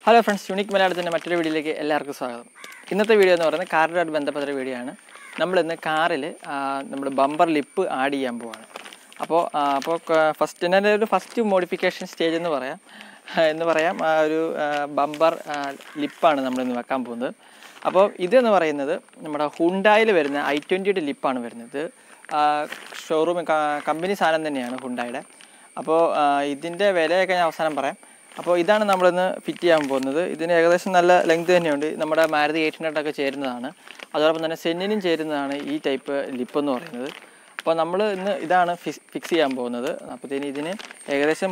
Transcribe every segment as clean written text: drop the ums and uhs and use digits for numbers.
Hello friends, Unique Malayalam മറ്റൊരു വീഡിയോയിലേക്ക് എല്ലാവർക്കും സ്വാഗതം. ഇന്നത്തെ വീഡിയോ എന്ന് പറയുന്നത് കാറുമായിട്ട് ബന്ധപ്പെട്ട ഒരു വീഡിയോ ആണ്. നമ്മൾ ഇന്ന് കാറിൽ നമ്മുടെ ബമ്പർ ലിപ്പ് ആഡ് ചെയ്യാൻ പോവാണ്. അപ്പോൾ ഫസ്റ്റ് മോഡിഫിക്കേഷൻ സ്റ്റേജ് എന്ന് പറയാം ഒരു ബമ്പർ ലിപ്പാണ് നമ്മൾ ഇന്ന് വെക്കാൻ പോകുന്നത്. അപ്പോൾ ഇതെന്ന് പറയുന്നത് നമ്മുടെ ഹുണ്ടായിൽ വരുന്ന i20യുടെ ലിപ്പാണ് വരുന്നത്. ഷോറൂം കമ്പനി സാധനം തന്നെയാണ് ഹുണ്ടായുടെ. അപ്പോൾ ഇതിൻ്റെ വിലയൊക്കെ ഞാൻ അവസാനം പറയാം. അപ്പോൾ ഇതാണ് നമ്മളിന്ന് ഫിറ്റ് ചെയ്യാൻ പോകുന്നത്. ഇതിന് ഏകദേശം നല്ല ലെങ്ത് തന്നെയുണ്ട്. നമ്മുടെ മാരുതി 800 ഒക്കെ ചേരുന്നതാണ്. അതോടൊപ്പം തന്നെ സെന്നിനും ചേരുന്നതാണ് ഈ ടൈപ്പ് ലിപ്പ് എന്ന് പറയുന്നത്. അപ്പോൾ നമ്മൾ ഇന്ന് ഇതാണ് ഫിക്സ് ചെയ്യാൻ പോകുന്നത്. അപ്പോൾ ഇതിന് ഏകദേശം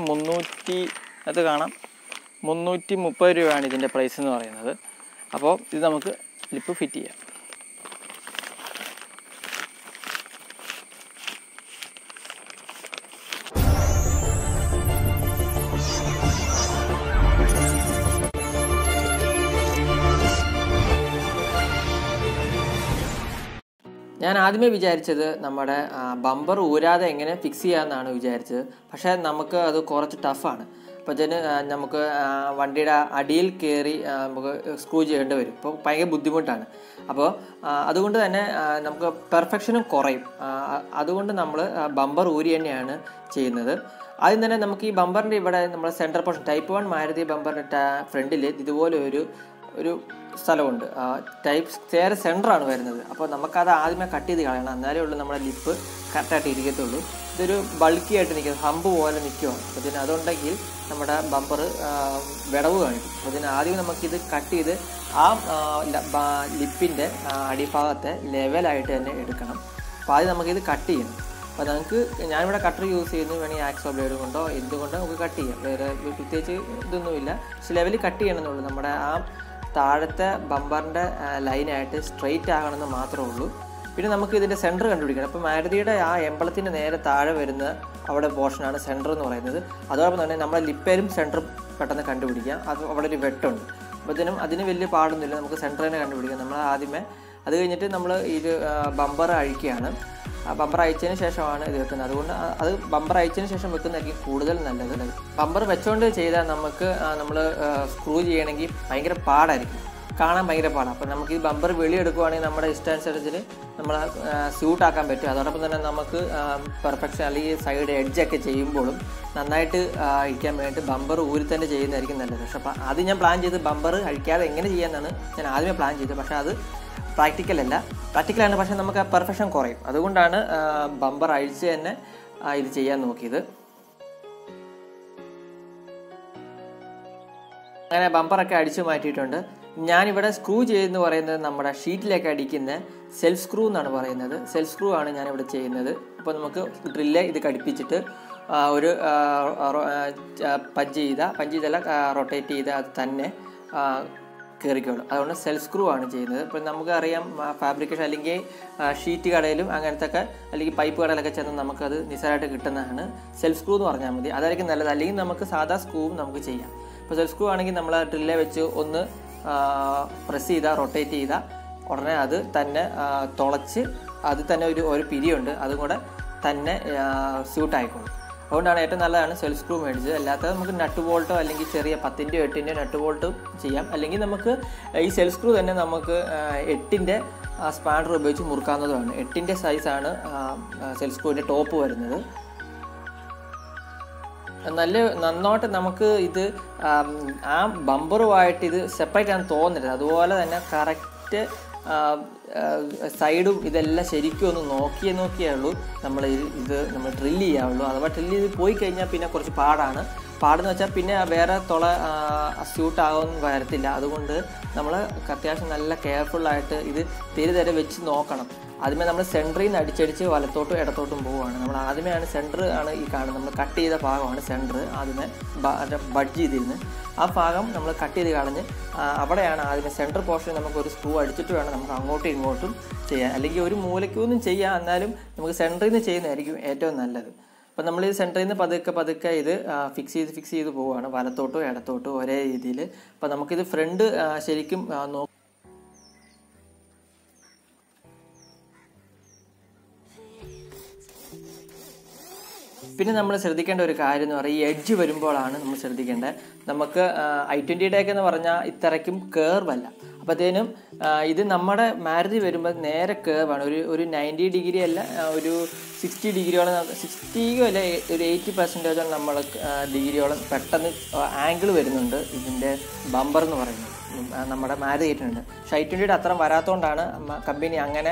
330 രൂപയാണ് ഇതിൻ്റെ പ്രൈസ് എന്ന് പറയുന്നത്. അപ്പോൾ ഇത് നമുക്ക് ലിപ്പ് ഫിറ്റ് ചെയ്യാം. ഞാൻ ആദ്യമേ വിചാരിച്ചത് നമ്മുടെ ബമ്പർ ഊരാതെ എങ്ങനെ ഫിക്സ് ചെയ്യാമെന്നാണ് വിചാരിച്ചത്. പക്ഷേ നമുക്ക് അത് കുറച്ച് ടഫാണ്. അപ്പോൾ ഇതിന് നമുക്ക് വണ്ടിയുടെ അടിയിൽ കയറി നമുക്ക് സ്ക്രൂ ചെയ്യേണ്ടി വരും. അപ്പോൾ ഭയങ്കര ബുദ്ധിമുട്ടാണ്. അപ്പോൾ അതുകൊണ്ട് തന്നെ നമുക്ക് പെർഫെക്ഷനും കുറയും. അതുകൊണ്ട് നമ്മൾ ബമ്പർ ഊരി തന്നെയാണ് ചെയ്യുന്നത്. ആദ്യം തന്നെ നമുക്ക് ഈ ബമ്പറിൻ്റെ ഇവിടെ നമ്മൾ സെൻറ്റർ പോർഷൻ ടൈപ്പ് 1 മാരുതി ബമ്പറിൻ്റെ ഫ്രണ്ടിൽ ഇതുപോലെ ഒരു സ്ഥലമുണ്ട്. നേരെ സെൻറ്ററാണ് വരുന്നത്. അപ്പോൾ നമുക്കത് ആദ്യമേ കട്ട് ചെയ്ത് കളയണം. എന്നാലേ ഉള്ളൂ നമ്മുടെ ലിപ്പ് കറക്റ്റായിട്ട് ഇരിക്കത്തുള്ളൂ. ഇതൊരു ബൾക്കി ആയിട്ട് നിൽക്കുന്നത്, ഹമ്പ് പോലെ നിൽക്കുകയാണ്. അപ്പോൾ അതുണ്ടെങ്കിൽ നമ്മുടെ ബമ്പർ വിടവ് കാണിക്കും. അപ്പോൾ ആദ്യം നമുക്കിത് കട്ട് ചെയ്ത് ആ ലിപ്പിൻ്റെ അടിഭാഗത്തെ ലെവലായിട്ട് തന്നെ എടുക്കണം. അപ്പോൾ ആദ്യം നമുക്കിത് കട്ട് ചെയ്യണം. അപ്പോൾ നമുക്ക് ഞാനിവിടെ കട്ടർ യൂസ് ചെയ്യുന്നു. വേണമെങ്കിൽ ആക്സോ ബ്ലേഡ് കൊണ്ടോ എന്തുകൊണ്ടോ നമുക്ക് കട്ട് ചെയ്യാം. വേറെ പ്രത്യേകിച്ച് ഇതൊന്നുമില്ല. പക്ഷെ ലെവലിൽ കട്ട് ചെയ്യണമെന്നുള്ളൂ. നമ്മുടെ ആ താഴത്തെ ബമ്പറിൻ്റെ ലൈനായിട്ട് സ്ട്രെയിറ്റ് ആകണമെന്ന് മാത്രമേ ഉള്ളൂ. പിന്നെ നമുക്ക് ഇതിൻ്റെ സെൻറ്റർ കണ്ടുപിടിക്കണം. അപ്പോൾ മാരുതിയുടെ ആ എമ്പളത്തിൻ്റെ നേരെ താഴെ വരുന്ന അവിടെ പോർഷനാണ് സെൻറ്റർ എന്ന് പറയുന്നത്. അതോടൊപ്പം തന്നെ നമ്മുടെ ലിപ്പേലും സെൻറ്റർ പെട്ടെന്ന് കണ്ടുപിടിക്കാം. അത് അവിടെ ഒരു വെട്ടുണ്ട്. അപ്പോൾ അതിന് വലിയ പാടൊന്നുമില്ല. നമുക്ക് സെൻറ്റർ തന്നെ കണ്ടുപിടിക്കാം. നമ്മൾ ആദ്യമേ അത് കഴിഞ്ഞിട്ട് നമ്മൾ ഇത് ബമ്പർ അഴിക്കുകയാണ്. ആ ബമ്പർ അയച്ചതിന് ശേഷമാണ് ഇത് വെക്കുന്നത്. അതുകൊണ്ട് അത് ബമ്പർ അയച്ചതിന് ശേഷം വെക്കുന്നതായിരിക്കും കൂടുതൽ നല്ലത്. ബമ്പർ വെച്ചുകൊണ്ട് ചെയ്താൽ നമ്മൾ സ്ക്രൂ ചെയ്യണമെങ്കിൽ ഭയങ്കര പാടായിരിക്കും, കാണാൻ ഭയങ്കര പാടാണ്. അപ്പോൾ നമുക്ക് ഈ ബമ്പർ വെളിയെടുക്കുകയാണെങ്കിൽ നമ്മുടെ ഇഷ്ടാനുസരിച്ച് നമ്മൾ സ്യൂട്ടാക്കാൻ പറ്റും. അതോടൊപ്പം തന്നെ നമുക്ക് പെർഫെക്ഷൻ അല്ലെങ്കിൽ സൈഡ് എഡ്ജൊക്കെ ചെയ്യുമ്പോഴും നന്നായിട്ട് അഴിക്കാൻ വേണ്ടിയിട്ട് ബമ്പർ ഊരി തന്നെ ചെയ്യുന്നതായിരിക്കും നല്ലത്. പക്ഷേ അപ്പോൾ അത് ഞാൻ പ്ലാൻ ചെയ്ത് ബമ്പർ അഴിക്കാതെ എങ്ങനെ ചെയ്യാമെന്നാണ് ഞാൻ ആദ്യമേ പ്ലാൻ ചെയ്തത്. പക്ഷേ അത് പ്രാക്ടിക്കലാണ്. പക്ഷേ നമുക്ക് ആ പെർഫെക്ഷൻ കുറയും. അതുകൊണ്ടാണ് ബമ്പർ അഴിച്ച് തന്നെ ഇത് ചെയ്യാൻ നോക്കിയത്. അങ്ങനെ ബമ്പറൊക്കെ അടിച്ചു മാറ്റിയിട്ടുണ്ട്. ഞാനിവിടെ സ്ക്രൂ ചെയ്തെന്ന് പറയുന്നത് നമ്മുടെ ഷീറ്റിലേക്ക് അടിക്കുന്ന സെൽഫ് സ്ക്രൂ എന്നാണ് പറയുന്നത്. സെൽഫ് സ്ക്രൂ ആണ് ഞാനിവിടെ ചെയ്യുന്നത്. അപ്പോൾ നമുക്ക് ഡ്രില്ല് ഇത് ഘടിപ്പിച്ചിട്ട് ഒരു പഞ്ച് ചെയ്തല്ല റൊട്ടേറ്റ് ചെയ്ത് അത് തന്നെ കയറിക്കോളും. അതുകൊണ്ട് സെൽഫ് സ്ക്രൂ ആണ് ചെയ്യുന്നത്. ഇപ്പോൾ നമുക്കറിയാം ഫാബ്രിക്കേഷൻ അല്ലെങ്കിൽ ഷീറ്റ് കടയിലും അങ്ങനത്തെ ഒക്കെ അല്ലെങ്കിൽ പൈപ്പ് കടയിലൊക്കെ ചെന്ന് നമുക്കത് നിസ്സാരമായിട്ട് കിട്ടുന്നതാണ്. സെൽഫ് സ്ക്രൂ എന്ന് പറഞ്ഞാൽ മതി, അതായിരിക്കും നല്ലത്. അല്ലെങ്കിൽ നമുക്ക് സാധാ സ്ക്രൂവും നമുക്ക് ചെയ്യാം. ഇപ്പോൾ സെൽഫ് സ്ക്രൂ ആണെങ്കിൽ നമ്മൾ ഡ്രില്ലെ വെച്ച് ഒന്ന് പ്രസ് ചെയ്താൽ റൊട്ടേറ്റ് ചെയ്താൽ ഉടനെ അത് തന്നെ തുളച്ച് അത് തന്നെ ഒരു പിരിയുണ്ട്, അതും കൂടെ തന്നെ സ്യൂട്ടായിക്കോളും. അതുകൊണ്ടാണ് ഏറ്റവും നല്ലതാണ് സെൽഫ് സ്ക്രൂ മേടിച്ചത്. അല്ലാത്തത് നമുക്ക് നട്ട് ബോൾട്ടോ അല്ലെങ്കിൽ ചെറിയ 10-ൻ്റെയോ 8-ൻ്റെയോ നട്ട് ബോൾട്ടും ചെയ്യാം. അല്ലെങ്കിൽ നമുക്ക് ഈ സെൽഫ് സ്ക്രൂ തന്നെ നമുക്ക് 8-ൻ്റെ സ്പാനർ ഉപയോഗിച്ച് മുറുക്കാവുന്നതുമാണ്. 8-ൻ്റെ സൈസാണ് സെൽഫ് സ്ക്രൂവിൻ്റെ ടോപ്പ് വരുന്നത്. നന്നായിട്ട് നമുക്ക് ഇത് ആ ബമ്പറുമായിട്ട് ഇത് സെപ്പറേറ്റ് ആണെന്ന് തോന്നരുത്. അതുപോലെ തന്നെ കറക്റ്റ് സൈഡും ഇതെല്ലാം ശരിക്കും ഒന്ന് നോക്കിയേ ഉള്ളൂ നമ്മൾ ഡ്രില്ല് ചെയ്യാവുള്ളൂ. അഥവാ ഡ്രില്ല് ചെയ്ത് പോയി കഴിഞ്ഞാൽ പിന്നെ കുറച്ച് പാടെന്ന് വെച്ചാൽ പിന്നെ വേറെ സ്യൂട്ടാകുമെന്ന് വരത്തില്ല. അതുകൊണ്ട് നമ്മൾ അത്യാവശ്യം നല്ല കെയർഫുള്ളായിട്ട് ഇത് തിരെ വെച്ച് നോക്കണം. ആദ്യമേ നമ്മൾ സെൻറ്ററിൽ നിന്ന് അടിച്ചടിച്ച് വലത്തോട്ടും ഇടത്തോട്ടും പോവുകയാണ്. നമ്മൾ ആദ്യമേ സെൻറ്റർ ആണ് ഈ കാണുന്നത്. നമ്മൾ കട്ട് ചെയ്ത ഭാഗമാണ് സെൻറ്റർ. ആദ്യമേ ബഡ്ജ് ചെയ്തിരുന്ന് ആ ഭാഗം നമ്മൾ കട്ട് ചെയ്ത് കളഞ്ഞ് അവിടെയാണ് ആദ്യമേ സെൻറ്റർ പോർഷനിൽ നമുക്ക് ഒരു സ്ക്രൂ അടിച്ചിട്ട് വേണം നമുക്ക് അങ്ങോട്ടും ഇങ്ങോട്ടും ചെയ്യാൻ. അല്ലെങ്കിൽ ഒരു മൂലയ്ക്കൊന്നും ചെയ്യാം, എന്നാലും നമുക്ക് സെൻറ്ററിൽ നിന്ന് ചെയ്യുന്നതായിരിക്കും ഏറ്റവും നല്ലത്. അപ്പോൾ നമ്മൾ ഈ സെൻറ്ററിൽ നിന്ന് പതുക്കെ ഇത് ഫിക്സ് ചെയ്ത് പോവുകയാണ്, വലത്തോട്ടും ഇടത്തോട്ടും ഒരേ രീതിയിൽ. അപ്പോൾ നമുക്കിത് ഫ്രണ്ട് ശരിക്കും പിന്നെ നമ്മൾ ശ്രദ്ധിക്കേണ്ട ഒരു കാര്യം എന്ന് പറയുന്നത് ഈ എഡ്ജ് വരുമ്പോഴാണ് നമ്മൾ ശ്രദ്ധിക്കേണ്ടത്. നമുക്ക് i20യുടെയൊക്കെ എന്ന് പറഞ്ഞാൽ ഇത്രയ്ക്കും കേർവ് അല്ല. അപ്പോഴത്തേനും ഇത് നമ്മുടെ മാരുതി വരുമ്പോൾ നേരെ കേർവാണ്. ഒരു 90 ഡിഗ്രി അല്ല, ഒരു 60 ഡിഗ്രിയോളം, 60യോ അല്ല ഒരു 80% നമ്മൾ ഡിഗ്രിയോളം പെട്ടെന്ന് ആംഗിൾ വരുന്നുണ്ട് ഇതിൻ്റെ ബമ്പർ എന്ന് പറയുന്നത് നമ്മുടെ മാരുതി i20. പക്ഷേ i20യുടെ അത്ര വരാത്തതുകൊണ്ടാണ് കമ്പനി അങ്ങനെ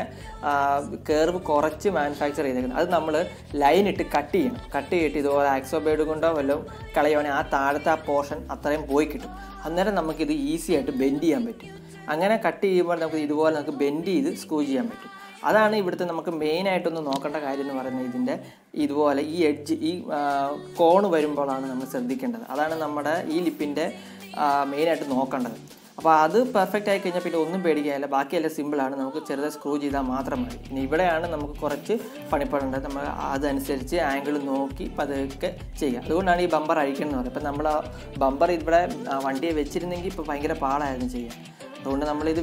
കേർവ് കുറച്ച് മാനുഫാക്ചർ ചെയ്തേക്കുന്നത്. അത് നമ്മൾ ലൈൻ ഇട്ട് കട്ട് ചെയ്യണം. കട്ട് ചെയ്തിട്ട് ഇതുപോലെ ആക്സോബേഡ് കൊണ്ടോ വല്ലതും കളയുവാണെങ്കിൽ ആ താഴത്തെ ആ പോർഷൻ അത്രയും പോയി കിട്ടും. അന്നേരം നമുക്കിത് ഈസി ആയിട്ട് ബെൻഡ് ചെയ്യാൻ പറ്റും. അങ്ങനെ കട്ട് ചെയ്യുമ്പോൾ നമുക്ക് ഇതുപോലെ നമുക്ക് ബെൻഡ് ചെയ്ത് സ്ക്രൂ ചെയ്യാൻ പറ്റും. അതാണ് ഇവിടുത്തെ നമുക്ക് മെയിനായിട്ടൊന്ന് നോക്കേണ്ട കാര്യം എന്ന് പറയുന്നത്. ഇതിൻ്റെ ഇതുപോലെ ഈ എഡ്ജ് ഈ കോണ് വരുമ്പോഴാണ് നമ്മൾ ശ്രദ്ധിക്കേണ്ടത്. അതാണ് നമ്മുടെ ഈ ലിപ്പിൻ്റെ മെയിനായിട്ട് നോക്കേണ്ടത്. അപ്പോൾ അത് പെർഫെക്റ്റ് ആയി കഴിഞ്ഞാൽ പിന്നെ ഒന്നും പേടിക്കാനില്ല, ബാക്കിയെല്ലാം സിമ്പിളാണ്. നമുക്ക് ചെറുതായി സ്ക്രൂ ചെയ്താൽ മാത്രം മതി. പിന്നെ ഇവിടെയാണ് നമുക്ക് കുറച്ച് പണിപ്പാടുണ്ട്. നമ്മൾ അതനുസരിച്ച് ആംഗിൾ നോക്കി പതുക്കെ ചെയ്യുക. അതുകൊണ്ടാണ് ഈ ബമ്പർ അഴിക്കണം എന്ന് പറയുന്നത്. ഇപ്പം നമ്മൾ ബമ്പർ ഇവിടെ വണ്ടിയെ വെച്ചിരുന്നെങ്കിൽ ഇപ്പോൾ ഭയങ്കര പാടായിരുന്നു ചെയ്യാൻ. അതുകൊണ്ട് നമ്മളിത്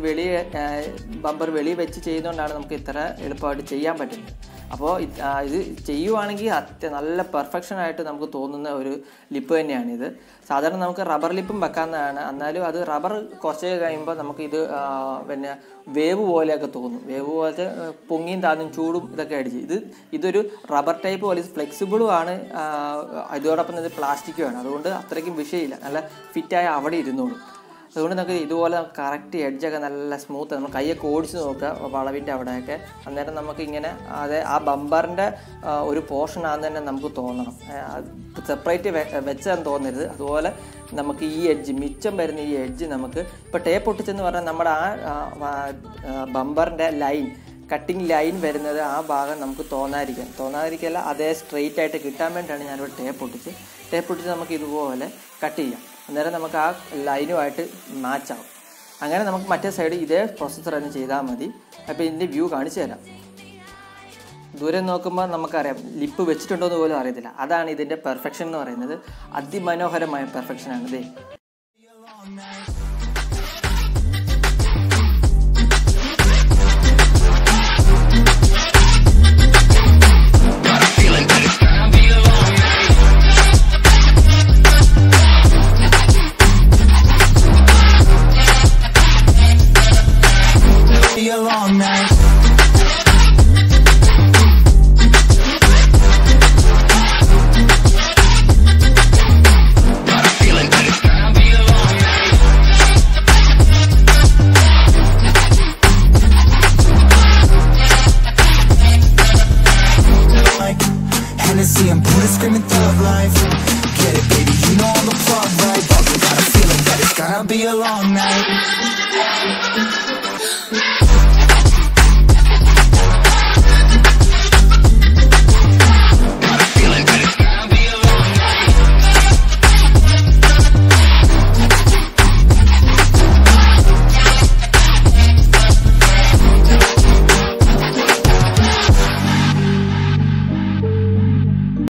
ബമ്പർ വെളിയിൽ വെച്ച് ചെയ്യുന്നതുകൊണ്ടാണ് നമുക്ക് ഇത്ര എളുപ്പമായിട്ട് ചെയ്യാൻ പറ്റുന്നത്. അപ്പോൾ ഇത് ചെയ്യുവാണെങ്കിൽ നല്ല പെർഫെക്ഷനായിട്ട് നമുക്ക് തോന്നുന്ന ഒരു ലിപ്പ് തന്നെയാണിത്. സാധാരണ നമുക്ക് റബ്ബർ ലിപ്പും വെക്കാവുന്നതാണ്. എന്നാലും അത് റബ്ബർ കുറച്ച് കഴിയുമ്പോൾ നമുക്കിത് പിന്നെ വേവ് പോലെയൊക്കെ തോന്നും. വേവ് പോലത്തെ പൊങ്ങിയും താന്നും ചൂടും ഇതൊക്കെ അടിച്ച് ഇതൊരു റബ്ബർ ടൈപ്പ് പോലെ ഫ്ലെക്സിബിളുമാണ്. ഇതോടൊപ്പം ഇത് പ്ലാസ്റ്റിക്കുമാണ്. അതുകൊണ്ട് അത്രയ്ക്കും വിഷയമില്ല, നല്ല ഫിറ്റായി അവിടെ ഇരുന്നോളും. അതുകൊണ്ട് നമുക്ക് ഇതുപോലെ കറക്റ്റ് എഡ്ജൊക്കെ നല്ല സ്മൂത്ത്. നമ്മൾ കൈയൊക്കെ ഓടിച്ച് നോക്കുക വളവിൻ്റെ അവിടെയൊക്കെ. അന്നേരം നമുക്കിങ്ങനെ ആ ബമ്പറിൻ്റെ ഒരു പോർഷനാണെന്ന് തന്നെ നമുക്ക് തോന്നണം. സെപ്പറേറ്റ് വെച്ചതെന്ന് തോന്നരുത്. അതുപോലെ നമുക്ക് ഈ എഡ്ജ് മിച്ചം വരുന്ന ഈ എഡ്ജ് നമുക്ക് ഇപ്പോൾ ടേപ്പ് ഒട്ടിച്ചെന്ന് പറഞ്ഞാൽ നമ്മുടെ ആ ബമ്പറിൻ്റെ ലൈൻ കട്ടിങ് ലൈൻ വരുന്നത് ആ ഭാഗം നമുക്ക് തോന്നാതിരിക്കല്ല, അതേ സ്ട്രെയിറ്റ് ആയിട്ട് കിട്ടാൻ വേണ്ടിയിട്ടാണ് ഞാനിവിടെ ടേപ്പ് ഒട്ടിച്ച് നമുക്ക് ഇതുപോലെ കട്ട് ചെയ്യാം. അന്നേരം നമുക്ക് ആ ലൈനുമായിട്ട് മാച്ചാവും. അങ്ങനെ നമുക്ക് മറ്റേ സൈഡ് ഇതേ പ്രോസസ്സർ തന്നെ ചെയ്താൽ മതി. അപ്പോൾ ഇതിൻ്റെ വ്യൂ കാണിച്ചു തരാം. ദൂരം നോക്കുമ്പോൾ നമുക്കറിയാം ലിപ്പ് വെച്ചിട്ടുണ്ടോ എന്ന് പോലും അറിയത്തില്ല. അതാണ് ഇതിൻ്റെ പെർഫെക്ഷൻ എന്ന് പറയുന്നത്. അതിമനോഹരമായ പെർഫെക്ഷനാണ് ഇത്. I'm putting screaming thug life. Get it, baby, you know I'm the plug, right? Also got a feeling that it's gonna be a long night.